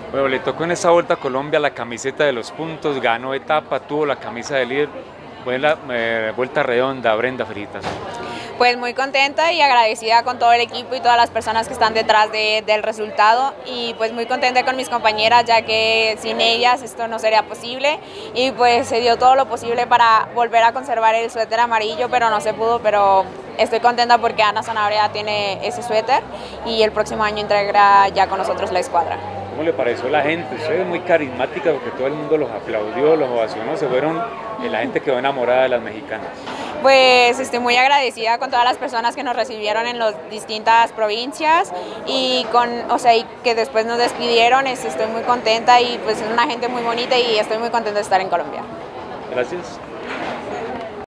Bueno, le tocó en esta Vuelta a Colombia la camiseta de los puntos, ganó etapa, tuvo la camisa de líder, buena vuelta redonda, Brenda, felicitaciones. Pues muy contenta y agradecida con todo el equipo y todas las personas que están detrás del resultado, y pues muy contenta con mis compañeras, ya que sin ellas esto no sería posible, y pues se dio todo lo posible para volver a conservar el suéter amarillo, pero no se pudo. Pero estoy contenta porque Ana Sanabria tiene ese suéter y el próximo año integra ya con nosotros la escuadra. ¿Cómo le pareció la gente? Usted es muy carismática porque todo el mundo los aplaudió, los ovacionó, la gente quedó enamorada de las mexicanas. Pues estoy muy agradecida con todas las personas que nos recibieron en las distintas provincias y y que después nos despidieron. Estoy muy contenta y pues es una gente muy bonita y estoy muy contenta de estar en Colombia. Gracias.